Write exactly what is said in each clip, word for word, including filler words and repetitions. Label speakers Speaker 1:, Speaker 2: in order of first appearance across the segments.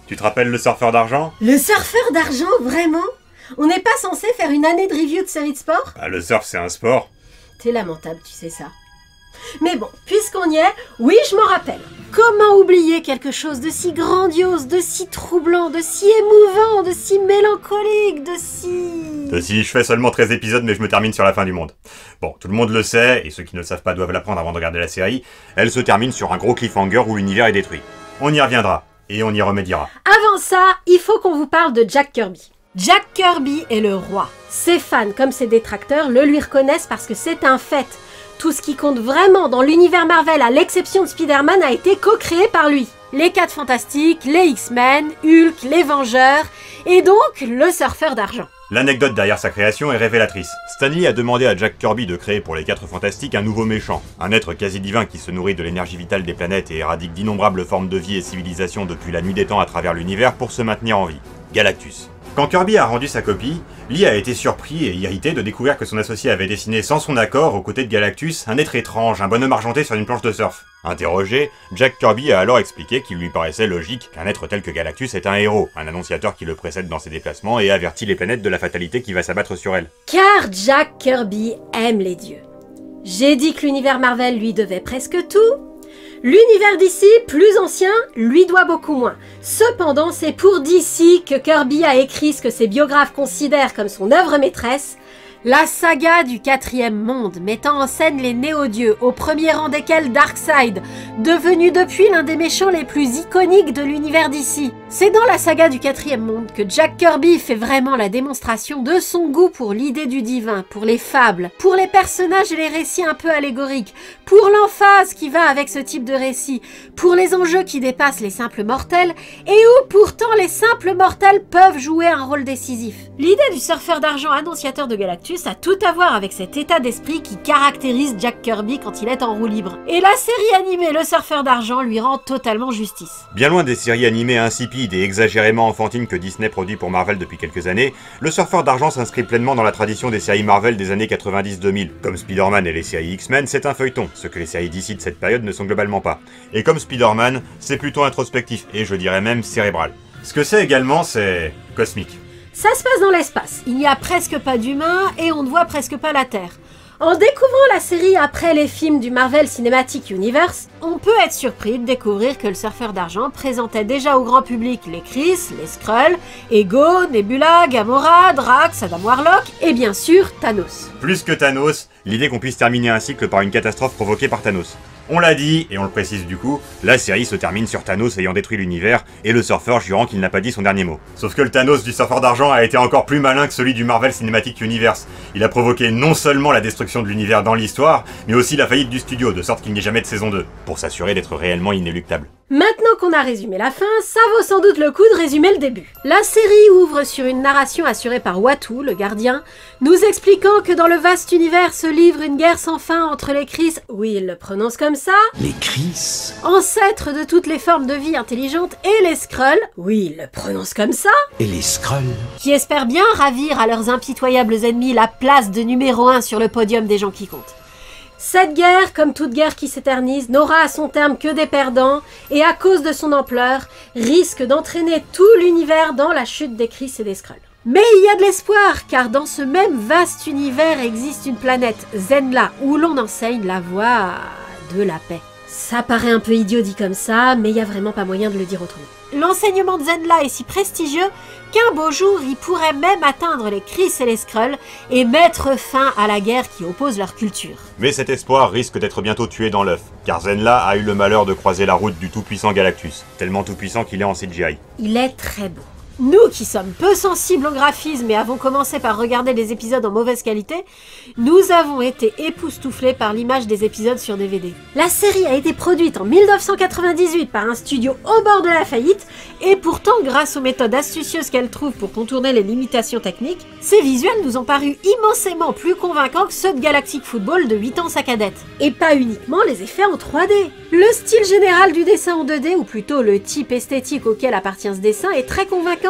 Speaker 1: Tu te rappelles le surfeur d'argent?
Speaker 2: Le surfeur d'argent, vraiment? On n'est pas censé faire une année de review de séries de sport?
Speaker 1: Bah, le surf, c'est un sport.
Speaker 2: T'es lamentable, tu sais ça. Mais bon, puisqu'on y est, oui, je m'en rappelle. Comment oublier quelque chose de si grandiose, de si troublant, de si émouvant, de si mélancolique, de si...
Speaker 1: De si je fais seulement treize épisodes, mais je me termine sur la fin du monde. Bon, tout le monde le sait, et ceux qui ne le savent pas doivent l'apprendre avant de regarder la série, elle se termine sur un gros cliffhanger où l'univers est détruit. On y reviendra, et on y remédiera.
Speaker 2: Avant ça, il faut qu'on vous parle de Jack Kirby. Jack Kirby est le roi. Ses fans, comme ses détracteurs, le lui reconnaissent parce que c'est un fait. Tout ce qui compte vraiment dans l'univers Marvel, à l'exception de Spider-Man, a été co-créé par lui. Les quatre Fantastiques, les X-Men, Hulk, les Vengeurs, et donc le surfeur d'argent.
Speaker 1: L'anecdote derrière sa création est révélatrice. Stan Lee a demandé à Jack Kirby de créer pour les quatre Fantastiques un nouveau méchant, un être quasi divin qui se nourrit de l'énergie vitale des planètes et éradique d'innombrables formes de vie et civilisations depuis la nuit des temps à travers l'univers pour se maintenir en vie. Galactus. Quand Kirby a rendu sa copie, Lee a été surpris et irrité de découvrir que son associé avait dessiné sans son accord, aux côtés de Galactus, un être étrange, un bonhomme argenté sur une planche de surf. Interrogé, Jack Kirby a alors expliqué qu'il lui paraissait logique qu'un être tel que Galactus est un héros, un annonciateur qui le précède dans ses déplacements et avertit les planètes de la fatalité qui va s'abattre sur elles.
Speaker 2: Car Jack Kirby aime les dieux. J'ai dit que l'univers Marvel lui devait presque tout. L'univers D C, plus ancien, lui doit beaucoup moins. Cependant, c'est pour D C que Kirby a écrit ce que ses biographes considèrent comme son œuvre maîtresse, la saga du quatrième monde, mettant en scène les néo-dieux, au premier rang desquels Darkseid, devenu depuis l'un des méchants les plus iconiques de l'univers D C. C'est dans la saga du quatrième monde que Jack Kirby fait vraiment la démonstration de son goût pour l'idée du divin, pour les fables, pour les personnages et les récits un peu allégoriques, pour l'emphase qui va avec ce type de récit, pour les enjeux qui dépassent les simples mortels, et où pourtant les simples mortels peuvent jouer un rôle décisif. L'idée du surfeur d'argent annonciateur de Galactus a tout à voir avec cet état d'esprit qui caractérise Jack Kirby quand il est en roue libre. Et la série animée Le surfeur d'argent lui rend totalement justice.
Speaker 1: Bien loin des séries animées insipides et exagérément enfantines que Disney produit pour Marvel depuis quelques années, Le surfeur d'argent s'inscrit pleinement dans la tradition des séries Marvel des années quatre-vingt-dix deux mille. Comme Spider-Man et les séries X-Men, c'est un feuilleton, ce que les séries D C de cette période ne sont globalement pas. Et comme Spider-Man, c'est plutôt introspectif, et je dirais même cérébral. Ce que c'est également, c'est cosmique.
Speaker 2: Ça se passe dans l'espace, il n'y a presque pas d'humains et on ne voit presque pas la Terre. En découvrant la série après les films du Marvel Cinematic Universe, on peut être surpris de découvrir que le surfeur d'argent présentait déjà au grand public les Chris, les Skrulls, Ego, Nebula, Gamora, Drax, Adam Warlock et bien sûr Thanos.
Speaker 1: Plus que Thanos, l'idée qu'on puisse terminer un cycle par une catastrophe provoquée par Thanos. On l'a dit, et on le précise du coup, la série se termine sur Thanos ayant détruit l'univers, et le surfeur jurant qu'il n'a pas dit son dernier mot. Sauf que le Thanos du surfeur d'argent a été encore plus malin que celui du Marvel Cinematic Universe. Il a provoqué non seulement la destruction de l'univers dans l'histoire, mais aussi la faillite du studio, de sorte qu'il n'y ait jamais de saison deux, pour s'assurer d'être réellement inéluctable.
Speaker 2: Maintenant qu'on a résumé la fin, ça vaut sans doute le coup de résumer le début. La série ouvre sur une narration assurée par Uatu, le gardien, nous expliquant que dans le vaste univers se livre une guerre sans fin entre les Chris, oui, il le prononce comme ça,
Speaker 3: les Chris,
Speaker 2: ancêtres de toutes les formes de vie intelligentes, et les Skrulls, oui, il le prononce comme ça,
Speaker 3: et les Skrulls,
Speaker 2: qui espèrent bien ravir à leurs impitoyables ennemis la place de numéro un sur le podium des gens qui comptent. Cette guerre, comme toute guerre qui s'éternise, n'aura à son terme que des perdants, et à cause de son ampleur, risque d'entraîner tout l'univers dans la chute des Chris et des Skrulls. Mais il y a de l'espoir, car dans ce même vaste univers existe une planète, Zenn-La, où l'on enseigne la voie de la paix. Ça paraît un peu idiot dit comme ça, mais il n'y a vraiment pas moyen de le dire autrement. L'enseignement de Zenn-La est si prestigieux qu'un beau jour, il pourrait même atteindre les Chris et les Skrulls et mettre fin à la guerre qui oppose leur culture.
Speaker 1: Mais cet espoir risque d'être bientôt tué dans l'œuf, car Zenn-La a eu le malheur de croiser la route du tout-puissant Galactus, tellement tout-puissant qu'il est en C G I.
Speaker 2: Il est très beau. Nous qui sommes peu sensibles au graphisme et avons commencé par regarder les épisodes en mauvaise qualité, nous avons été époustouflés par l'image des épisodes sur D V D. La série a été produite en mille neuf cent quatre-vingt-dix-huit par un studio au bord de la faillite, et pourtant, grâce aux méthodes astucieuses qu'elle trouve pour contourner les limitations techniques, ses visuels nous ont paru immensément plus convaincants que ceux de Galactic Football de huit ans sa cadette. Et pas uniquement les effets en trois D. Le style général du dessin en deux D, ou plutôt le type esthétique auquel appartient ce dessin, est très convaincant,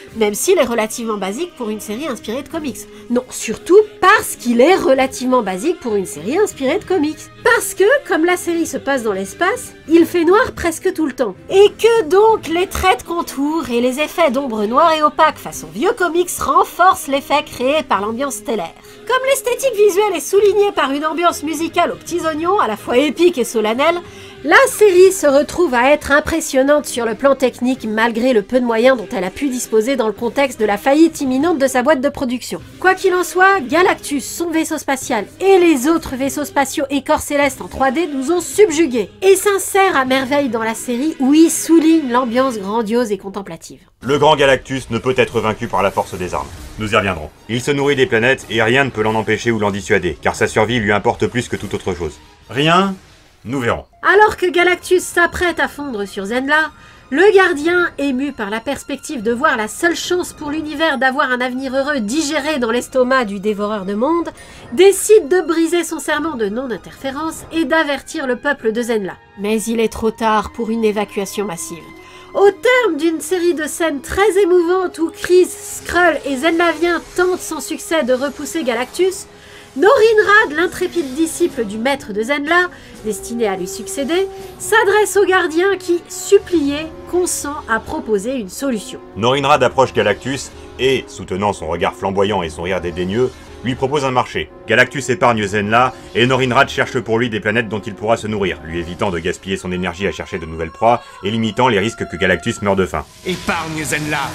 Speaker 2: même s'il est relativement basique pour une série inspirée de comics. Non, surtout parce qu'il est relativement basique pour une série inspirée de comics. Parce que, comme la série se passe dans l'espace, il fait noir presque tout le temps. Et que donc les traits de contour et les effets d'ombre noire et opaque façon vieux comics renforcent l'effet créé par l'ambiance stellaire. Comme l'esthétique visuelle est soulignée par une ambiance musicale aux petits oignons, à la fois épique et solennelle, la série se retrouve à être impressionnante sur le plan technique malgré le peu de moyens dont elle a pu disposer dans le contexte de la faillite imminente de sa boîte de production. Quoi qu'il en soit, Galactus, son vaisseau spatial et les autres vaisseaux spatiaux et corps célestes en trois D nous ont subjugués et s'insèrent à merveille dans la série où il souligne l'ambiance grandiose et contemplative.
Speaker 1: Le grand Galactus ne peut être vaincu par la force des armes. Nous y reviendrons. Il se nourrit des planètes et rien ne peut l'en empêcher ou l'en dissuader, car sa survie lui importe plus que toute autre chose. Rien, nous verrons.
Speaker 2: Alors que Galactus s'apprête à fondre sur Zenla, le gardien, ému par la perspective de voir la seule chance pour l'univers d'avoir un avenir heureux digéré dans l'estomac du dévoreur de monde, décide de briser son serment de non-interférence et d'avertir le peuple de Zenla. Mais il est trop tard pour une évacuation massive. Au terme d'une série de scènes très émouvantes où Chris, Skrull et Zenlavien tentent sans succès de repousser Galactus, Norinrad, l'intrépide disciple du maître de Zenla, destiné à lui succéder, s'adresse au gardien qui, supplié, consent à proposer une solution.
Speaker 1: Norinrad approche Galactus et, soutenant son regard flamboyant et son rire dédaigneux, lui propose un marché. Galactus épargne Zenla et Norinrad cherche pour lui des planètes dont il pourra se nourrir, lui évitant de gaspiller son énergie à chercher de nouvelles proies et limitant les risques que Galactus meure de faim.
Speaker 3: Épargne Zenla,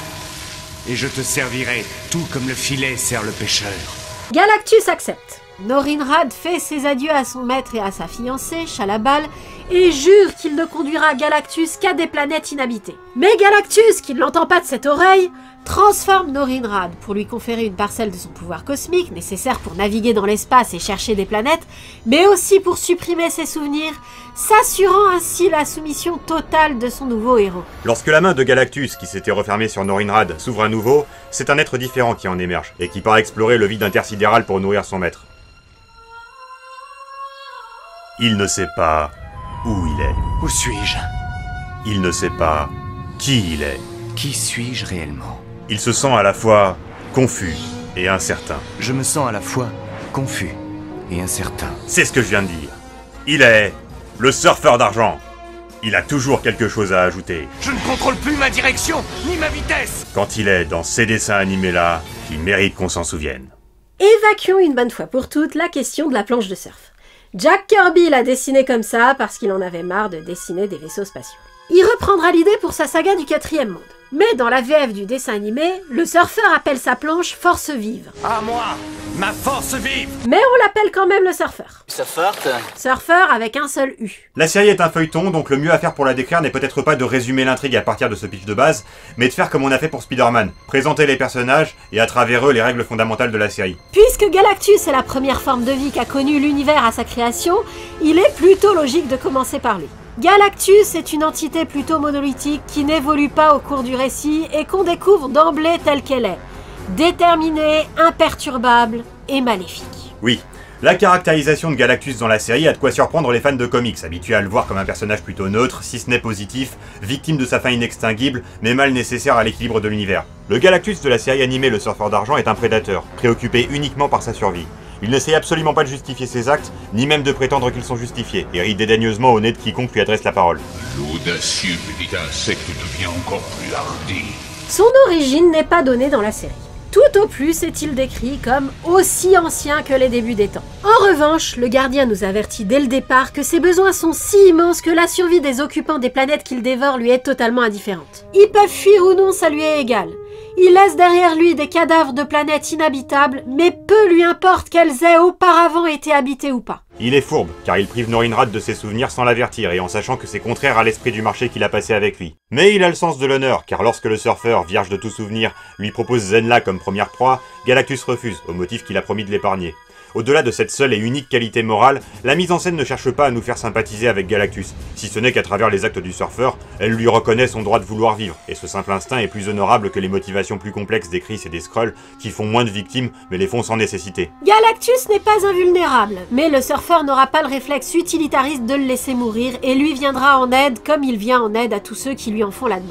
Speaker 3: et je te servirai, tout comme le filet sert le pêcheur.
Speaker 2: Galactus accepte. Norinrad fait ses adieux à son maître et à sa fiancée, Shalabal, et jure qu'il ne conduira Galactus qu'à des planètes inhabitées. Mais Galactus, qui ne l'entend pas de cette oreille, transforme Norinrad pour lui conférer une parcelle de son pouvoir cosmique, nécessaire pour naviguer dans l'espace et chercher des planètes, mais aussi pour supprimer ses souvenirs, s'assurant ainsi la soumission totale de son nouveau héros.
Speaker 1: Lorsque la main de Galactus, qui s'était refermée sur Norinrad, s'ouvre à nouveau, c'est un être différent qui en émerge, et qui part explorer le vide intersidéral pour nourrir son maître. Il ne sait pas où il est.
Speaker 3: Où suis-je?
Speaker 1: Il ne sait pas qui il est.
Speaker 3: Qui suis-je réellement?
Speaker 1: Il se sent à la fois confus et incertain.
Speaker 3: Je me sens à la fois confus et incertain.
Speaker 1: C'est ce que je viens de dire. Il est le surfeur d'argent. Il a toujours quelque chose à ajouter.
Speaker 3: Je ne contrôle plus ma direction, ni ma vitesse.
Speaker 1: Quand il est dans ces dessins animés-là, il mérite qu'on s'en souvienne.
Speaker 2: Évacuons une bonne fois pour toutes la question de la planche de surf. Jack Kirby l'a dessiné comme ça parce qu'il en avait marre de dessiner des vaisseaux spatiaux. Il reprendra l'idée pour sa saga du quatrième monde. Mais dans la V F du dessin animé, le surfeur appelle sa planche Force Vive.
Speaker 3: À moi, ma force vive.
Speaker 2: Mais on l'appelle quand même le surfeur.
Speaker 4: Surfeur
Speaker 2: Surfeur avec un seul U.
Speaker 1: La série est un feuilleton, donc le mieux à faire pour la décrire n'est peut-être pas de résumer l'intrigue à partir de ce pitch de base, mais de faire comme on a fait pour Spider-Man, présenter les personnages et à travers eux les règles fondamentales de la série.
Speaker 2: Puisque Galactus est la première forme de vie qu'a connue l'univers à sa création, il est plutôt logique de commencer par lui. Galactus est une entité plutôt monolithique qui n'évolue pas au cours du récit et qu'on découvre d'emblée telle qu'elle est. Déterminée, imperturbable et maléfique.
Speaker 1: Oui, la caractérisation de Galactus dans la série a de quoi surprendre les fans de comics, habitués à le voir comme un personnage plutôt neutre, si ce n'est positif, victime de sa faim inextinguible, mais mal nécessaire à l'équilibre de l'univers. Le Galactus de la série animée Le Surfeur d'Argent est un prédateur, préoccupé uniquement par sa survie. Il n'essaie absolument pas de justifier ses actes, ni même de prétendre qu'ils sont justifiés, et rit dédaigneusement au nez de quiconque lui adresse la parole.
Speaker 5: L'audacieux petit insecte devient encore plus hardi.
Speaker 2: Son origine n'est pas donnée dans la série. Tout au plus est-il décrit comme aussi ancien que les débuts des temps. En revanche, le gardien nous avertit dès le départ que ses besoins sont si immenses que la survie des occupants des planètes qu'il dévore lui est totalement indifférente. Ils peuvent fuir ou non, ça lui est égal. Il laisse derrière lui des cadavres de planètes inhabitables, mais peu lui importe qu'elles aient auparavant été habitées ou pas.
Speaker 1: Il est fourbe, car il prive Norinrad de ses souvenirs sans l'avertir et en sachant que c'est contraire à l'esprit du marché qu'il a passé avec lui. Mais il a le sens de l'honneur, car lorsque le surfeur, vierge de tout souvenir, lui propose Zenla comme première proie, Galactus refuse, au motif qu'il a promis de l'épargner. Au-delà de cette seule et unique qualité morale, la mise en scène ne cherche pas à nous faire sympathiser avec Galactus, si ce n'est qu'à travers les actes du surfeur, elle lui reconnaît son droit de vouloir vivre, et ce simple instinct est plus honorable que les motivations plus complexes des Chris et des Skrulls, qui font moins de victimes, mais les font sans nécessité.
Speaker 2: Galactus n'est pas invulnérable, mais le surfeur n'aura pas le réflexe utilitariste de le laisser mourir, et lui viendra en aide comme il vient en aide à tous ceux qui lui en font la demande.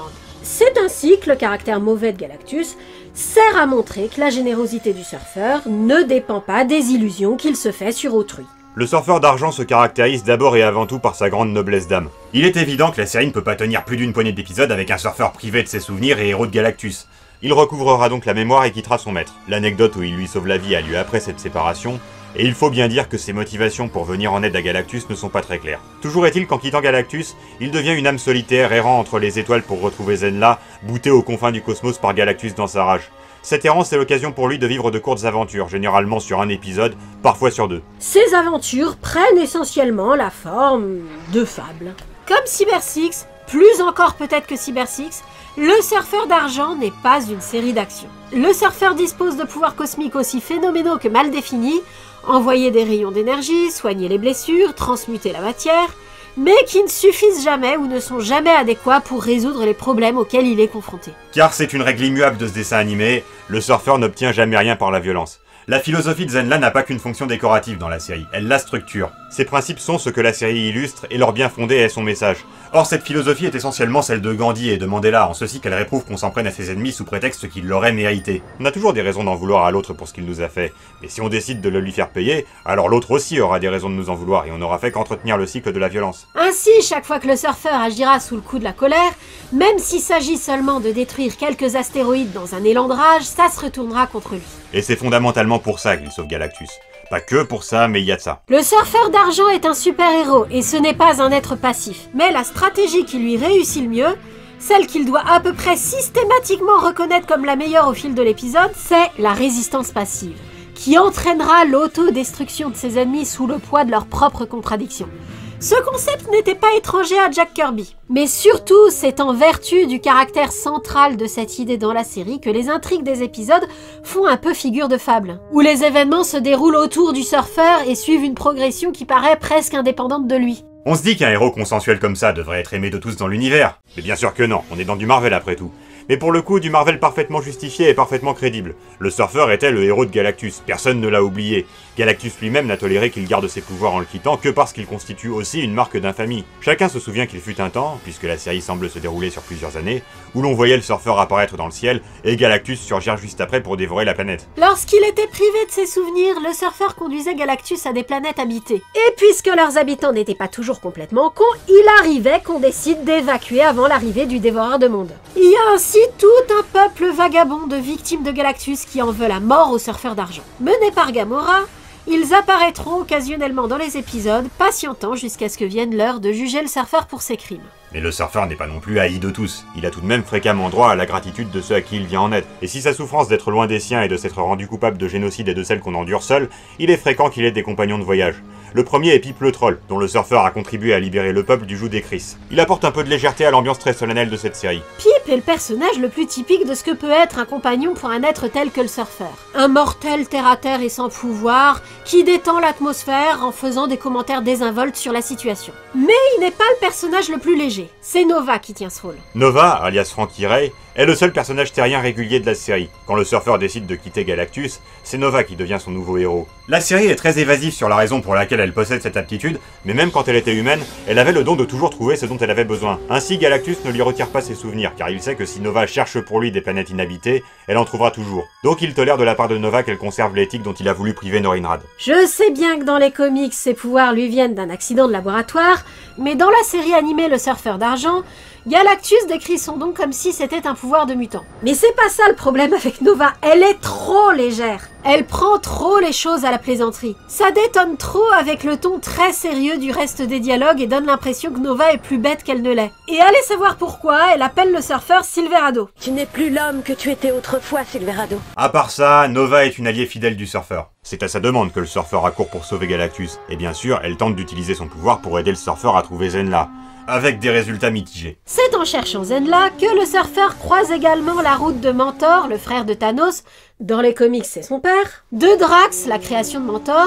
Speaker 2: C'est ainsi que le caractère mauvais de Galactus sert à montrer que la générosité du surfeur ne dépend pas des illusions qu'il se fait sur autrui.
Speaker 1: Le surfeur d'argent se caractérise d'abord et avant tout par sa grande noblesse d'âme. Il est évident que la série ne peut pas tenir plus d'une poignée d'épisodes avec un surfeur privé de ses souvenirs et héros de Galactus. Il recouvrera donc la mémoire et quittera son maître. L'anecdote où il lui sauve la vie a lieu après cette séparation, et il faut bien dire que ses motivations pour venir en aide à Galactus ne sont pas très claires. Toujours est-il qu'en quittant Galactus, il devient une âme solitaire errant entre les étoiles pour retrouver Zenla, boutée aux confins du cosmos par Galactus dans sa rage. Cette errance est l'occasion pour lui de vivre de courtes aventures, généralement sur un épisode, parfois sur deux.
Speaker 2: Ces aventures prennent essentiellement la forme de fables. Comme Cyber Six, plus encore peut-être que Cyber Six, le surfeur d'argent n'est pas une série d'actions. Le surfeur dispose de pouvoirs cosmiques aussi phénoménaux que mal définis, envoyer des rayons d'énergie, soigner les blessures, transmuter la matière, mais qui ne suffisent jamais ou ne sont jamais adéquats pour résoudre les problèmes auxquels il est confronté.
Speaker 1: Car c'est une règle immuable de ce dessin animé, le surfeur n'obtient jamais rien par la violence. La philosophie de Zenla n'a pas qu'une fonction décorative dans la série, elle la structure. Ses principes sont ce que la série illustre et leur bien fondé est son message. Or cette philosophie est essentiellement celle de Gandhi et de Mandela, en ceci qu'elle réprouve qu'on s'en prenne à ses ennemis sous prétexte qu'ils l'auraient mérité. On a toujours des raisons d'en vouloir à l'autre pour ce qu'il nous a fait, mais si on décide de le lui faire payer, alors l'autre aussi aura des raisons de nous en vouloir et on n'aura fait qu'entretenir le cycle de la violence.
Speaker 2: Ainsi, chaque fois que le surfeur agira sous le coup de la colère, même s'il s'agit seulement de détruire quelques astéroïdes dans un élan de rage, ça se retournera contre lui.
Speaker 1: Et c'est fondamentalement pour ça qu'il sauve Galactus. Pas que pour ça, mais il y a de ça.
Speaker 2: Le surfeur d'argent est un super-héros, et ce n'est pas un être passif. Mais la stratégie qui lui réussit le mieux, celle qu'il doit à peu près systématiquement reconnaître comme la meilleure au fil de l'épisode, c'est la résistance passive, qui entraînera l'autodestruction de ses ennemis sous le poids de leurs propres contradictions. Ce concept n'était pas étranger à Jack Kirby. Mais surtout, c'est en vertu du caractère central de cette idée dans la série que les intrigues des épisodes font un peu figure de fable, où les événements se déroulent autour du surfeur et suivent une progression qui paraît presque indépendante de lui.
Speaker 1: On se dit qu'un héros consensuel comme ça devrait être aimé de tous dans l'univers. Mais bien sûr que non, on est dans du Marvel après tout. Mais pour le coup, du Marvel parfaitement justifié et parfaitement crédible. Le surfeur était le héros de Galactus, personne ne l'a oublié. Galactus lui-même n'a toléré qu'il garde ses pouvoirs en le quittant que parce qu'il constitue aussi une marque d'infamie. Chacun se souvient qu'il fut un temps, puisque la série semble se dérouler sur plusieurs années, où l'on voyait le surfeur apparaître dans le ciel et Galactus surgir juste après pour dévorer la planète.
Speaker 2: Lorsqu'il était privé de ses souvenirs, le surfeur conduisait Galactus à des planètes habitées. Et puisque leurs habitants n'étaient pas toujours complètement cons, il arrivait qu'on décide d'évacuer avant l'arrivée du dévoreur de monde. Il y a ainsi tout un peuple vagabond de victimes de Galactus qui en veut la mort au surfeur d'argent. Mené par Gamora, ils apparaîtront occasionnellement dans les épisodes, patientant jusqu'à ce que vienne l'heure de juger le surfeur pour ses crimes.
Speaker 1: Mais le surfeur n'est pas non plus haï de tous, il a tout de même fréquemment droit à la gratitude de ceux à qui il vient en aide. Et si sa souffrance d'être loin des siens et de s'être rendu coupable de génocide et de celle qu'on endure seul, il est fréquent qu'il ait des compagnons de voyage. Le premier est Pip le Troll, dont le surfeur a contribué à libérer le peuple du joug des Chris. Il apporte un peu de légèreté à l'ambiance très solennelle de cette série.
Speaker 2: Pip est le personnage le plus typique de ce que peut être un compagnon pour un être tel que le surfeur. Un mortel terre-à-terre et sans pouvoir, qui détend l'atmosphère en faisant des commentaires désinvoltes sur la situation. Mais il n'est pas le personnage le plus léger. C'est Nova qui tient ce rôle.
Speaker 1: Nova, alias Frankie Ray, est le seul personnage terrien régulier de la série. Quand le surfeur décide de quitter Galactus, c'est Nova qui devient son nouveau héros. La série est très évasive sur la raison pour laquelle elle possède cette aptitude, mais même quand elle était humaine, elle avait le don de toujours trouver ce dont elle avait besoin. Ainsi, Galactus ne lui retire pas ses souvenirs, car il sait que si Nova cherche pour lui des planètes inhabitées, elle en trouvera toujours. Donc il tolère de la part de Nova qu'elle conserve l'éthique dont il a voulu priver Norinrad.
Speaker 2: Je sais bien que dans les comics, ses pouvoirs lui viennent d'un accident de laboratoire, mais dans la série animée Le Surfeur d'Argent, Galactus décrit son don comme si c'était un pouvoir de mutant. Mais c'est pas ça le problème avec Nova, elle est trop légère. Elle prend trop les choses à la plaisanterie. Ça détonne trop avec le ton très sérieux du reste des dialogues et donne l'impression que Nova est plus bête qu'elle ne l'est. Et allez savoir pourquoi, elle appelle le surfeur Silverado.
Speaker 4: Tu n'es plus l'homme que tu étais autrefois, Silverado.
Speaker 1: À part ça, Nova est une alliée fidèle du surfeur. C'est à sa demande que le surfeur accourt pour sauver Galactus. Et bien sûr, elle tente d'utiliser son pouvoir pour aider le surfeur à trouver Zenla. Avec des résultats mitigés.
Speaker 2: C'est en cherchant Zenla que le surfeur croise également la route de Mentor, le frère de Thanos, dans les comics c'est son père, de Drax, la création de Mentor,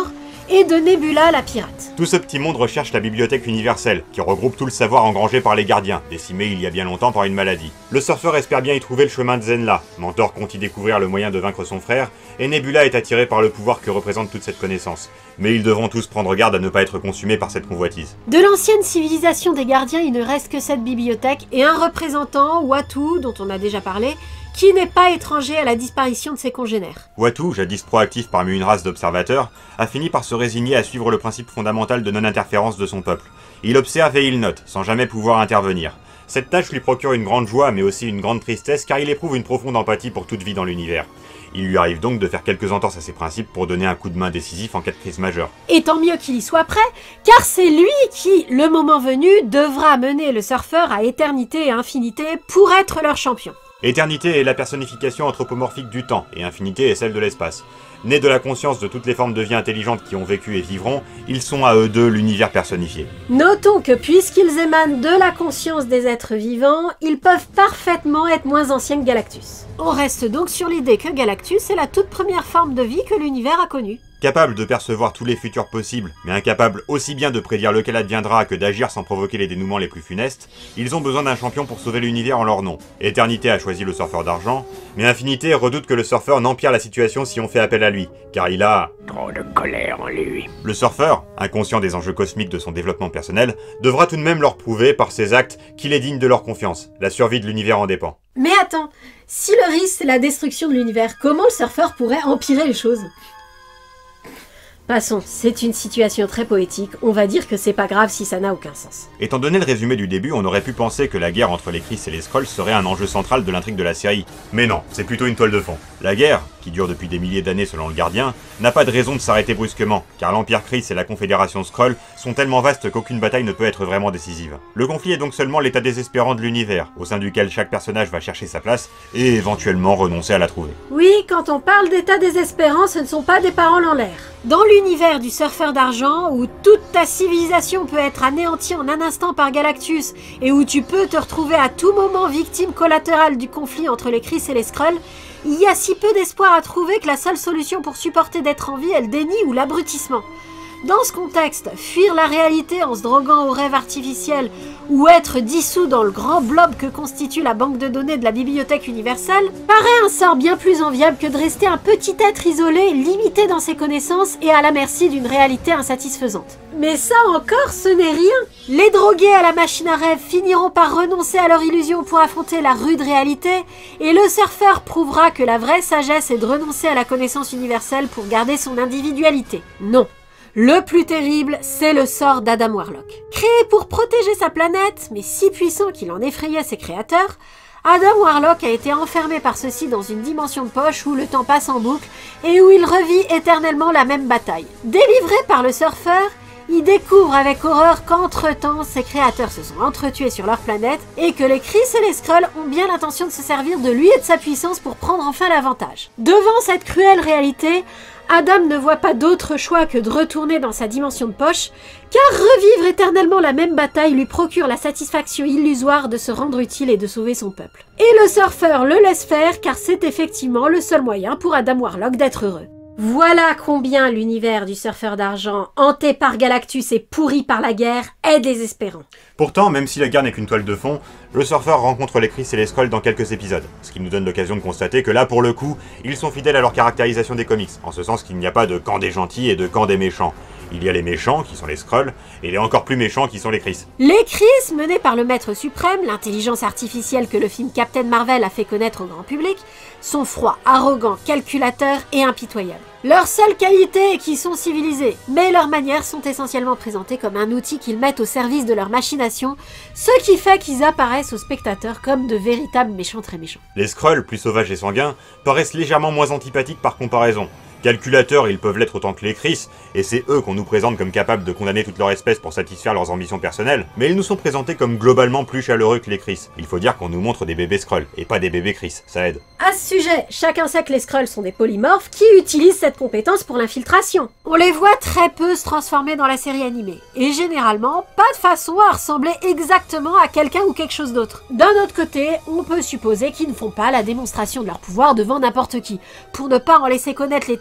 Speaker 2: et de Nebula la pirate.
Speaker 1: Tout ce petit monde recherche la bibliothèque universelle, qui regroupe tout le savoir engrangé par les gardiens, décimés il y a bien longtemps par une maladie. Le surfeur espère bien y trouver le chemin de Zenla, Mentor compte y découvrir le moyen de vaincre son frère, et Nebula est attirée par le pouvoir que représente toute cette connaissance. Mais ils devront tous prendre garde à ne pas être consumés par cette convoitise.
Speaker 2: De l'ancienne civilisation des gardiens, il ne reste que cette bibliothèque et un représentant, Uatu, dont on a déjà parlé, qui n'est pas étranger à la disparition de ses congénères.
Speaker 1: Uatu, jadis proactif parmi une race d'observateurs, a fini par se résigner à suivre le principe fondamental de non-interférence de son peuple. Il observe et il note, sans jamais pouvoir intervenir. Cette tâche lui procure une grande joie, mais aussi une grande tristesse, car il éprouve une profonde empathie pour toute vie dans l'univers. Il lui arrive donc de faire quelques entorses à ses principes pour donner un coup de main décisif en cas de crise majeure.
Speaker 2: Et tant mieux qu'il y soit prêt, car c'est lui qui, le moment venu, devra mener le surfeur à éternité et infinité pour être leur champion.
Speaker 1: Éternité est la personnification anthropomorphique du temps, et infinité est celle de l'espace. Nés de la conscience de toutes les formes de vie intelligentes qui ont vécu et vivront, ils sont à eux deux l'univers personnifié.
Speaker 2: Notons que puisqu'ils émanent de la conscience des êtres vivants, ils peuvent parfaitement être moins anciens que Galactus. On reste donc sur l'idée que Galactus est la toute première forme de vie que l'univers a connue.
Speaker 1: Capable de percevoir tous les futurs possibles, mais incapable aussi bien de prédire lequel adviendra que d'agir sans provoquer les dénouements les plus funestes, ils ont besoin d'un champion pour sauver l'univers en leur nom. Éternité a choisi le surfeur d'argent, mais Infinité redoute que le surfeur n'empire la situation si on fait appel à lui, car il a...
Speaker 3: trop de colère en lui.
Speaker 1: Le surfeur, inconscient des enjeux cosmiques de son développement personnel, devra tout de même leur prouver par ses actes qu'il est digne de leur confiance. La survie de l'univers en dépend.
Speaker 2: Mais attends, si le risque c'est la destruction de l'univers, comment le surfeur pourrait empirer les choses ? Passons, c'est une situation très poétique, on va dire que c'est pas grave si ça n'a aucun sens.
Speaker 1: Étant donné le résumé du début, on aurait pu penser que la guerre entre les Chris et les Skrulls serait un enjeu central de l'intrigue de la série. Mais non, c'est plutôt une toile de fond. La guerre, qui dure depuis des milliers d'années selon le gardien, n'a pas de raison de s'arrêter brusquement, car l'Empire Chris et la Confédération Skrull sont tellement vastes qu'aucune bataille ne peut être vraiment décisive. Le conflit est donc seulement l'état désespérant de l'univers, au sein duquel chaque personnage va chercher sa place, et éventuellement renoncer à la trouver.
Speaker 2: Oui, quand on parle d'état désespérant, ce ne sont pas des paroles en l'air. Dans l'univers du surfeur d'argent, où toute ta civilisation peut être anéantie en un instant par Galactus, et où tu peux te retrouver à tout moment victime collatérale du conflit entre les Chris et les Skrulls, il y a si peu d'espoir à trouver que la seule solution pour supporter d'être en vie est le déni ou l'abrutissement. Dans ce contexte, fuir la réalité en se droguant aux rêves artificiels ou être dissous dans le grand blob que constitue la banque de données de la bibliothèque universelle paraît un sort bien plus enviable que de rester un petit être isolé, limité dans ses connaissances et à la merci d'une réalité insatisfaisante. Mais ça encore, ce n'est rien. Les drogués à la machine à rêve finiront par renoncer à leur illusion pour affronter la rude réalité, et le surfeur prouvera que la vraie sagesse est de renoncer à la connaissance universelle pour garder son individualité. Non. Le plus terrible, c'est le sort d'Adam Warlock. Créé pour protéger sa planète, mais si puissant qu'il en effrayait ses créateurs, Adam Warlock a été enfermé par ceux-ci dans une dimension de poche où le temps passe en boucle et où il revit éternellement la même bataille. Délivré par le surfeur, il découvre avec horreur qu'entre-temps, ses créateurs se sont entretués sur leur planète et que les Chris et les Skrulls ont bien l'intention de se servir de lui et de sa puissance pour prendre enfin l'avantage. Devant cette cruelle réalité, Adam ne voit pas d'autre choix que de retourner dans sa dimension de poche, car revivre éternellement la même bataille lui procure la satisfaction illusoire de se rendre utile et de sauver son peuple. Et le surfeur le laisse faire, car c'est effectivement le seul moyen pour Adam Warlock d'être heureux. Voilà combien l'univers du surfeur d'argent, hanté par Galactus et pourri par la guerre, est désespérant.
Speaker 1: Pourtant, même si la guerre n'est qu'une toile de fond, le surfeur rencontre les Chris et les Skrulls dans quelques épisodes, ce qui nous donne l'occasion de constater que là, pour le coup, ils sont fidèles à leur caractérisation des comics, en ce sens qu'il n'y a pas de camp des gentils et de camp des méchants. Il y a les méchants, qui sont les Skrulls, et les encore plus méchants, qui sont les Chris.
Speaker 2: Les Chris, menés par le Maître Suprême, l'intelligence artificielle que le film Captain Marvel a fait connaître au grand public, sont froids, arrogants, calculateurs et impitoyables. Leur seule qualité est qu'ils sont civilisés, mais leurs manières sont essentiellement présentées comme un outil qu'ils mettent au service de leur machination, ce qui fait qu'ils apparaissent aux spectateurs comme de véritables méchants très méchants.
Speaker 1: Les Skrulls, plus sauvages et sanguins, paraissent légèrement moins antipathiques par comparaison. Calculateurs, ils peuvent l'être autant que les Chris, et c'est eux qu'on nous présente comme capables de condamner toute leur espèce pour satisfaire leurs ambitions personnelles, mais ils nous sont présentés comme globalement plus chaleureux que les Chris. Il faut dire qu'on nous montre des bébés Skrulls, et pas des bébés Chris, ça aide.
Speaker 2: À ce sujet, chacun sait que les Skrulls sont des polymorphes qui utilisent cette compétence pour l'infiltration. On les voit très peu se transformer dans la série animée, et généralement pas de façon à ressembler exactement à quelqu'un ou quelque chose d'autre. D'un autre côté, on peut supposer qu'ils ne font pas la démonstration de leur pouvoir devant n'importe qui, pour ne pas en laisser connaître l'état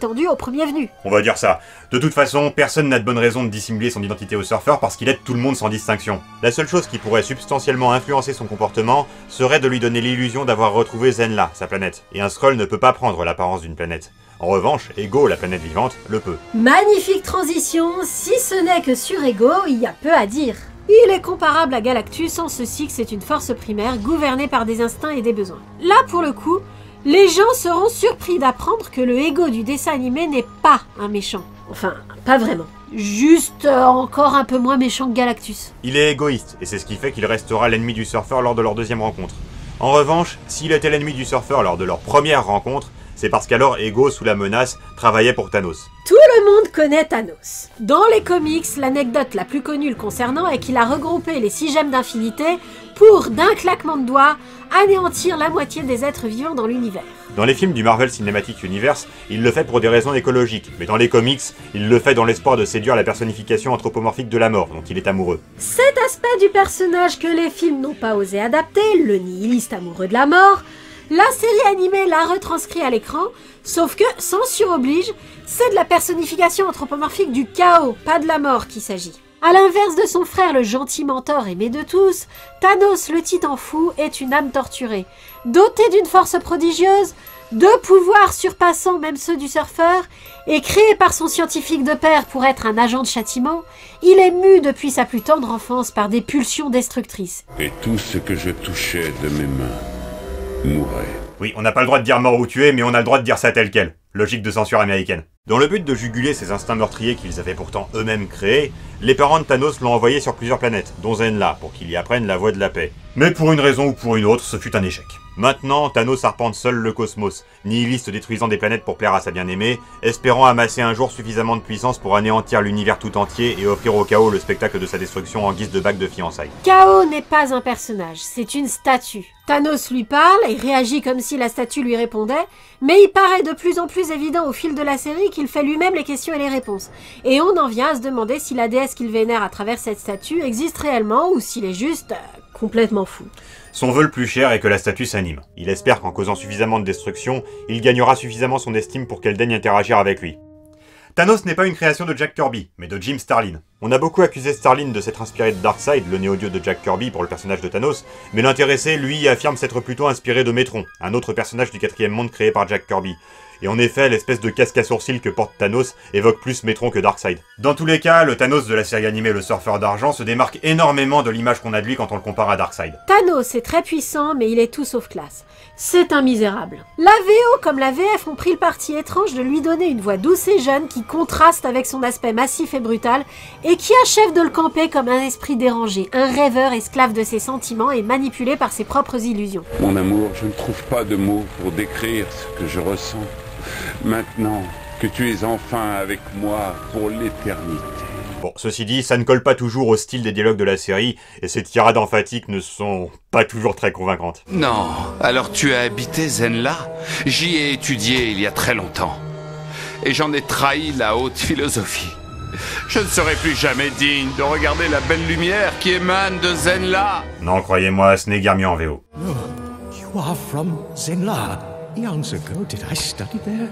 Speaker 2: étendue au premier venu.
Speaker 1: On va dire ça. De toute façon, personne n'a de bonne raison de dissimuler son identité au surfeur parce qu'il aide tout le monde sans distinction. La seule chose qui pourrait substantiellement influencer son comportement serait de lui donner l'illusion d'avoir retrouvé Zenla, sa planète. Et un Skrull ne peut pas prendre l'apparence d'une planète. En revanche, Ego, la planète vivante, le peut.
Speaker 2: Magnifique transition, si ce n'est que sur Ego, il y a peu à dire. Il est comparable à Galactus en ceci que c'est une force primaire gouvernée par des instincts et des besoins. Là, pour le coup, les gens seront surpris d'apprendre que le Ego du dessin animé n'est pas un méchant. Enfin, pas vraiment. Juste euh, encore un peu moins méchant que Galactus.
Speaker 1: Il est égoïste, et c'est ce qui fait qu'il restera l'ennemi du surfeur lors de leur deuxième rencontre. En revanche, s'il était l'ennemi du surfeur lors de leur première rencontre, c'est parce qu'alors Ego, sous la menace, travaillait pour Thanos.
Speaker 2: Tout le monde connaît Thanos. Dans les comics, l'anecdote la plus connue le concernant est qu'il a regroupé les six gemmes d'infinité pour, d'un claquement de doigts, anéantir la moitié des êtres vivants dans l'univers.
Speaker 1: Dans les films du Marvel Cinematic Universe, il le fait pour des raisons écologiques, mais dans les comics, il le fait dans l'espoir de séduire la personnification anthropomorphique de la mort, dont il est amoureux.
Speaker 2: Cet aspect du personnage que les films n'ont pas osé adapter, le nihiliste amoureux de la mort, la série animée l'a retranscrit à l'écran, sauf que, censure oblige, c'est de la personnification anthropomorphique du chaos, pas de la mort qu'il s'agit. À l'inverse de son frère le gentil mentor aimé de tous, Thanos le titan fou est une âme torturée. Doté d'une force prodigieuse, de pouvoirs surpassant même ceux du surfeur, et créé par son scientifique de père pour être un agent de châtiment, il est mu depuis sa plus tendre enfance par des pulsions destructrices.
Speaker 5: Et tout ce que je touchais de mes mains mourait.
Speaker 1: Oui, on n'a pas le droit de dire mort ou tuer, mais on a le droit de dire ça tel quel. Logique de censure américaine. Dans le but de juguler ces instincts meurtriers qu'ils avaient pourtant eux-mêmes créés, les parents de Thanos l'ont envoyé sur plusieurs planètes, dont Zenla, pour qu'il y apprenne la voie de la paix. Mais pour une raison ou pour une autre, ce fut un échec. Maintenant, Thanos arpente seul le cosmos, nihiliste détruisant des planètes pour plaire à sa bien-aimée, espérant amasser un jour suffisamment de puissance pour anéantir l'univers tout entier et offrir au chaos le spectacle de sa destruction en guise de bague de fiançailles.
Speaker 2: Chaos n'est pas un personnage, c'est une statue. Thanos lui parle et réagit comme si la statue lui répondait, mais il paraît de plus en plus évident au fil de la série qu'il fait lui-même les questions et les réponses. Et on en vient à se demander si la déesse qu'il vénère à travers cette statue existe réellement ou s'il est juste euh, complètement fou.
Speaker 1: Son vœu le plus cher est que la statue s'anime. Il espère qu'en causant suffisamment de destruction, il gagnera suffisamment son estime pour qu'elle daigne interagir avec lui. Thanos n'est pas une création de Jack Kirby, mais de Jim Starlin. On a beaucoup accusé Starlin de s'être inspiré de Darkseid, le néo-dieu de Jack Kirby pour le personnage de Thanos, mais l'intéressé, lui, affirme s'être plutôt inspiré de Metron, un autre personnage du quatrième monde créé par Jack Kirby. Et en effet, l'espèce de casque à sourcils que porte Thanos évoque plus Metron que Darkseid. Dans tous les cas, le Thanos de la série animée Le Surfeur d'Argent se démarque énormément de l'image qu'on a de lui quand on le compare à Darkseid.
Speaker 2: Thanos est très puissant, mais il est tout sauf classe. C'est un misérable. La V O comme la V F ont pris le parti étrange de lui donner une voix douce et jeune qui contraste avec son aspect massif et brutal, et qui achève de le camper comme un esprit dérangé, un rêveur esclave de ses sentiments et manipulé par ses propres illusions.
Speaker 5: Mon amour, je ne trouve pas de mots pour décrire ce que je ressens. Maintenant que tu es enfin avec moi pour l'éternité.
Speaker 1: Bon, ceci dit, ça ne colle pas toujours au style des dialogues de la série, et ces tirades emphatiques ne sont pas toujours très convaincantes.
Speaker 3: Non, alors tu as habité Zenla? J'y ai étudié il y a très longtemps. Et j'en ai trahi la haute philosophie. Je ne serai plus jamais digne de regarder la belle lumière qui émane de Zenla.
Speaker 1: Non, croyez-moi, ce n'est guère mieux en V O.
Speaker 6: Oh, you are from Zenla. Eons ago did I study there?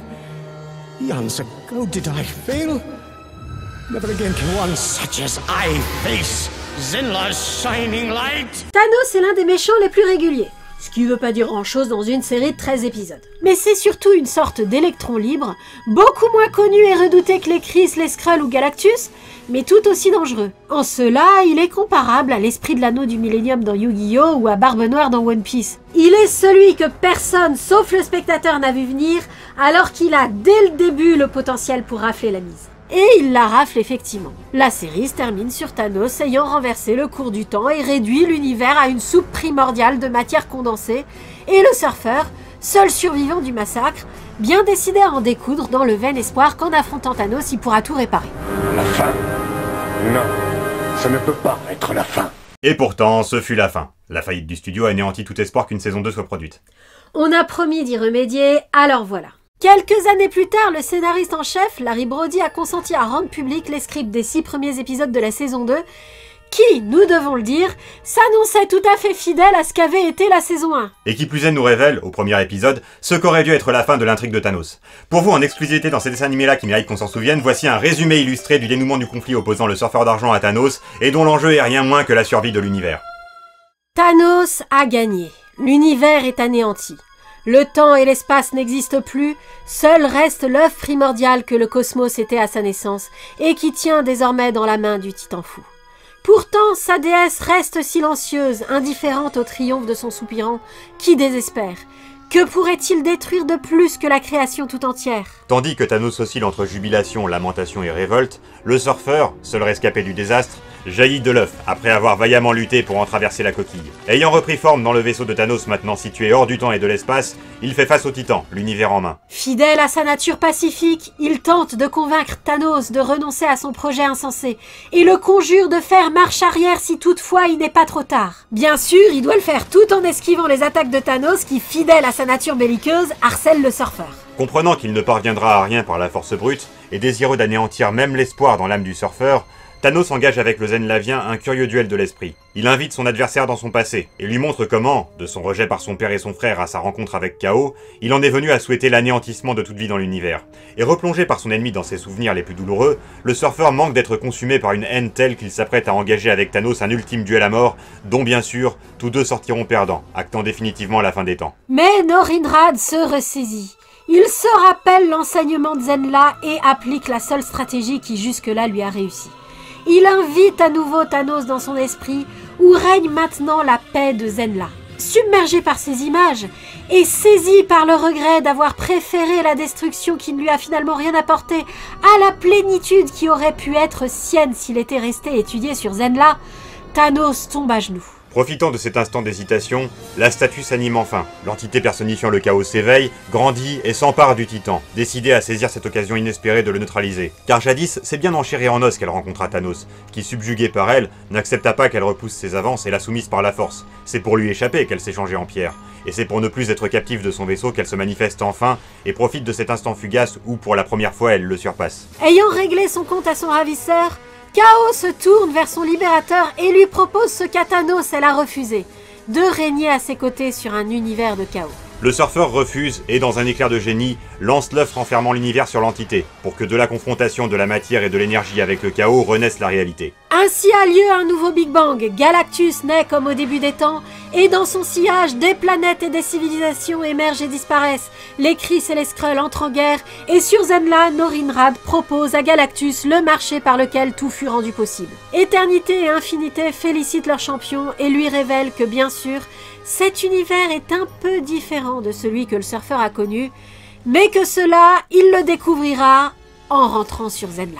Speaker 6: Eons ago did I fail? Never again can one such as I face Zenla's shining light.
Speaker 2: Thanos est l'un des méchants les plus réguliers, ce qui veut pas dire grand-chose dans une série de treize épisodes. Mais c'est surtout une sorte d'électron libre, beaucoup moins connu et redouté que les Chris, les Skrull ou Galactus, mais tout aussi dangereux. En cela, il est comparable à l'esprit de l'anneau du Millennium dans Yu-Gi-Oh! Ou à Barbe Noire dans One Piece. Il est celui que personne, sauf le spectateur, n'a vu venir, alors qu'il a dès le début le potentiel pour rafler la mise. Et il la rafle effectivement. La série se termine sur Thanos ayant renversé le cours du temps et réduit l'univers à une soupe primordiale de matière condensée, et le surfeur, seul survivant du massacre, bien décidé à en découdre dans le vain espoir qu'en affrontant Thanos, il pourra tout réparer.
Speaker 5: La fin? Non, ça ne peut pas être la fin.
Speaker 1: Et pourtant, ce fut la fin. La faillite du studio a anéanti tout espoir qu'une saison deux soit produite.
Speaker 2: On a promis d'y remédier, alors voilà. Quelques années plus tard, le scénariste en chef, Larry Brody, a consenti à rendre public les scripts des six premiers épisodes de la saison deux, qui, nous devons le dire, s'annonçait tout à fait fidèle à ce qu'avait été la saison un.
Speaker 1: Et qui plus est nous révèle, au premier épisode, ce qu'aurait dû être la fin de l'intrigue de Thanos. Pour vous, en exclusivité dans ces dessins animés-là qui méritent qu'on s'en souvienne, voici un résumé illustré du dénouement du conflit opposant le surfeur d'argent à Thanos, et dont l'enjeu est rien moins que la survie de l'univers.
Speaker 2: Thanos a gagné. L'univers est anéanti. Le temps et l'espace n'existent plus, seul reste l'œuf primordial que le cosmos était à sa naissance, et qui tient désormais dans la main du titan fou. Pourtant, sa déesse reste silencieuse, indifférente au triomphe de son soupirant, qui désespère. Que pourrait-il détruire de plus que la création tout entière?
Speaker 1: Tandis que Thanos oscille entre jubilation, lamentation et révolte, le surfeur, seul rescapé du désastre, jaillit de l'œuf après avoir vaillamment lutté pour en traverser la coquille. Ayant repris forme dans le vaisseau de Thanos maintenant situé hors du temps et de l'espace, il fait face au titan, l'univers en main.
Speaker 2: Fidèle à sa nature pacifique, il tente de convaincre Thanos de renoncer à son projet insensé et le conjure de faire marche arrière si toutefois il n'est pas trop tard. Bien sûr, il doit le faire tout en esquivant les attaques de Thanos qui, fidèle à sa nature belliqueuse, harcèle le surfeur.
Speaker 1: Comprenant qu'il ne parviendra à rien par la force brute et désireux d'anéantir même l'espoir dans l'âme du surfeur, Thanos engage avec le Zenlavien un curieux duel de l'esprit. Il invite son adversaire dans son passé, et lui montre comment, de son rejet par son père et son frère à sa rencontre avec Chaos, il en est venu à souhaiter l'anéantissement de toute vie dans l'univers. Et replongé par son ennemi dans ses souvenirs les plus douloureux, le surfeur manque d'être consumé par une haine telle qu'il s'apprête à engager avec Thanos un ultime duel à mort, dont bien sûr, tous deux sortiront perdants, actant définitivement la fin des temps.
Speaker 2: Mais Norinrad se ressaisit. Il se rappelle l'enseignement de Zenla et applique la seule stratégie qui jusque-là lui a réussi. Il invite à nouveau Thanos dans son esprit, où règne maintenant la paix de Zenla. Submergé par ces images, et saisi par le regret d'avoir préféré la destruction qui ne lui a finalement rien apporté à la plénitude qui aurait pu être sienne s'il était resté étudié sur Zenla, Thanos tombe à genoux.
Speaker 1: Profitant de cet instant d'hésitation, la statue s'anime enfin. L'entité personnifiant le chaos s'éveille, grandit et s'empare du titan, décidé à saisir cette occasion inespérée de le neutraliser. Car jadis, c'est bien en chair et en os qu'elle rencontra Thanos, qui, subjugué par elle, n'accepta pas qu'elle repousse ses avances et la soumise par la force. C'est pour lui échapper qu'elle s'est changée en pierre. Et c'est pour ne plus être captive de son vaisseau qu'elle se manifeste enfin et profite de cet instant fugace où, pour la première fois, elle le surpasse.
Speaker 2: Ayant réglé son compte à son ravisseur, Chaos se tourne vers son libérateur et lui propose ce qu'à Thanos elle a refusé, de régner à ses côtés sur un univers de chaos.
Speaker 1: Le surfeur refuse et, dans un éclair de génie, lance l'œuf renfermant l'univers sur l'entité, pour que de la confrontation de la matière et de l'énergie avec le chaos renaisse la réalité.
Speaker 2: Ainsi a lieu un nouveau Big Bang. Galactus naît comme au début des temps, et dans son sillage, des planètes et des civilisations émergent et disparaissent. Les Chris et les Skrulls entrent en guerre, et sur Zenla, Norinrad propose à Galactus le marché par lequel tout fut rendu possible. Éternité et Infinité félicitent leur champion et lui révèlent que, bien sûr, cet univers est un peu différent de celui que le surfeur a connu, mais que cela, il le découvrira en rentrant sur Zenla.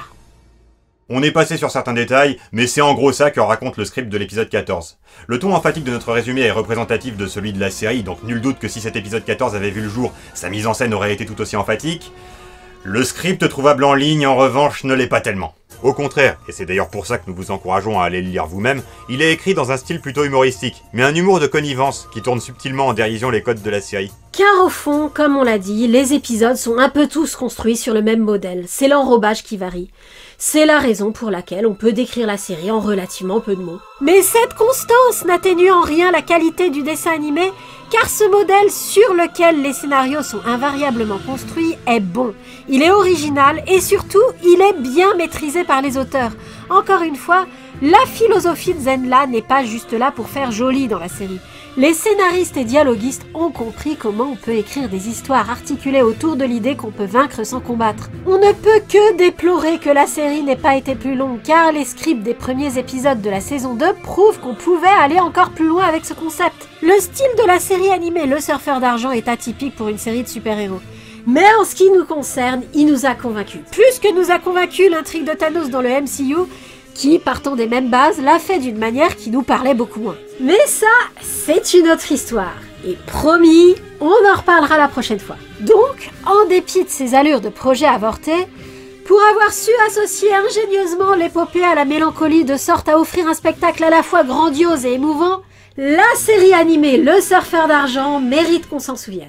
Speaker 1: On est passé sur certains détails, mais c'est en gros ça que raconte le script de l'épisode quatorze. Le ton emphatique de notre résumé est représentatif de celui de la série, donc nul doute que si cet épisode quatorze avait vu le jour, sa mise en scène aurait été tout aussi emphatique. Le script trouvable en ligne, en revanche, ne l'est pas tellement. Au contraire, et c'est d'ailleurs pour ça que nous vous encourageons à aller le lire vous-même, il est écrit dans un style plutôt humoristique, mais un humour de connivence qui tourne subtilement en dérision les codes de la série.
Speaker 2: Car au fond, comme on l'a dit, les épisodes sont un peu tous construits sur le même modèle, c'est l'enrobage qui varie. C'est la raison pour laquelle on peut décrire la série en relativement peu de mots. Mais cette constance n'atténue en rien la qualité du dessin animé, car ce modèle sur lequel les scénarios sont invariablement construits est bon. Il est original et surtout, il est bien maîtrisé par les auteurs. Encore une fois, la philosophie de Zenla n'est pas juste là pour faire joli dans la série. Les scénaristes et dialoguistes ont compris comment on peut écrire des histoires articulées autour de l'idée qu'on peut vaincre sans combattre. On ne peut que déplorer que la série n'ait pas été plus longue, car les scripts des premiers épisodes de la saison deux prouvent qu'on pouvait aller encore plus loin avec ce concept. Le style de la série animée Le Surfeur d'Argent est atypique pour une série de super-héros. Mais en ce qui nous concerne, il nous a convaincus. Plus que nous a convaincu l'intrigue de Thanos dans le M C U, qui, partant des mêmes bases, l'a fait d'une manière qui nous parlait beaucoup moins. Mais ça, c'est une autre histoire. Et promis, on en reparlera la prochaine fois. Donc, en dépit de ces allures de projet avorté, pour avoir su associer ingénieusement l'épopée à la mélancolie de sorte à offrir un spectacle à la fois grandiose et émouvant, la série animée Le Surfeur d'Argent mérite qu'on s'en souvienne.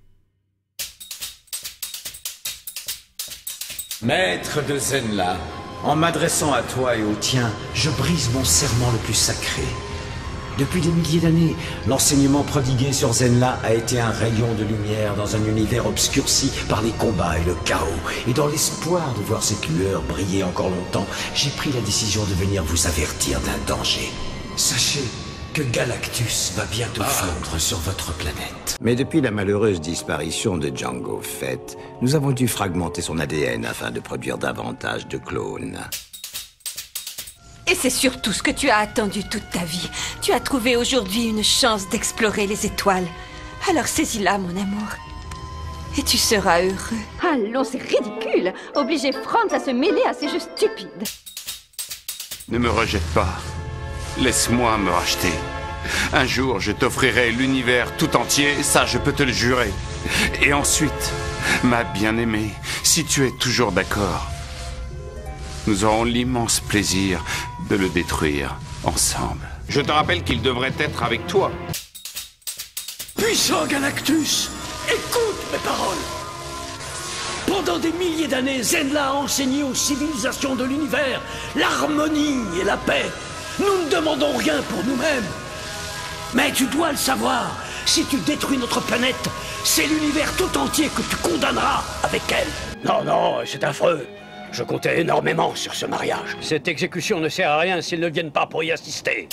Speaker 7: Maître de Zenla, En m'adressant à toi et au tien, je brise mon serment le plus sacré. Depuis des milliers d'années, l'enseignement prodigué sur Zenla a été un rayon de lumière dans un univers obscurci par les combats et le chaos. Et dans l'espoir de voir cette lueur briller encore longtemps, j'ai pris la décision de venir vous avertir d'un danger. Sachez que Galactus va bientôt ah. fondre sur votre planète.
Speaker 8: Mais depuis la malheureuse disparition de Jango Fett, nous avons dû fragmenter son A D N afin de produire davantage de clones.
Speaker 9: Et c'est surtout ce que tu as attendu toute ta vie. Tu as trouvé aujourd'hui une chance d'explorer les étoiles. Alors saisis-la, mon amour. Et tu seras heureux.
Speaker 10: Allons, c'est ridicule. Obliger Franz à se mêler à ces jeux stupides.
Speaker 3: Ne me rejette pas. Laisse-moi me racheter. Un jour, je t'offrirai l'univers tout entier, ça je peux te le jurer. Et ensuite, ma bien-aimée, si tu es toujours d'accord, nous aurons l'immense plaisir de le détruire ensemble.
Speaker 11: Je te rappelle qu'il devrait être avec toi.
Speaker 12: Puissant Galactus, écoute mes paroles. Pendant des milliers d'années, Zenla a enseigné aux civilisations de l'univers l'harmonie et la paix. Nous ne demandons rien pour nous-mêmes. Mais tu dois le savoir, si tu détruis notre planète, c'est l'univers tout entier que tu condamneras avec elle.
Speaker 13: Non, non, c'est affreux. Je comptais énormément sur ce mariage.
Speaker 14: Cette exécution ne sert à rien s'ils ne viennent pas pour y assister.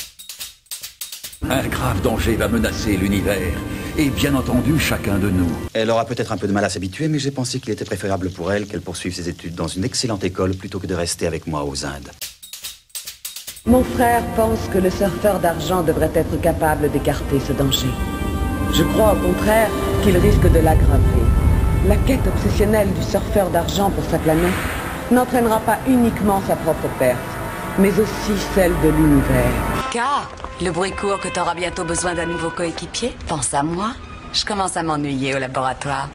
Speaker 15: Un grave danger va menacer l'univers, et bien entendu chacun de nous.
Speaker 16: Elle aura peut-être un peu de mal à s'habituer, mais j'ai pensé qu'il était préférable pour elle qu'elle poursuive ses études dans une excellente école plutôt que de rester avec moi aux Indes.
Speaker 17: Mon frère pense que le surfeur d'argent devrait être capable d'écarter ce danger. Je crois au contraire qu'il risque de l'aggraver. La quête obsessionnelle du surfeur d'argent pour sa planète n'entraînera pas uniquement sa propre perte, mais aussi celle de l'univers.
Speaker 18: Car le bruit court que t'auras bientôt besoin d'un nouveau coéquipier. Pense à moi. Je commence à m'ennuyer au laboratoire.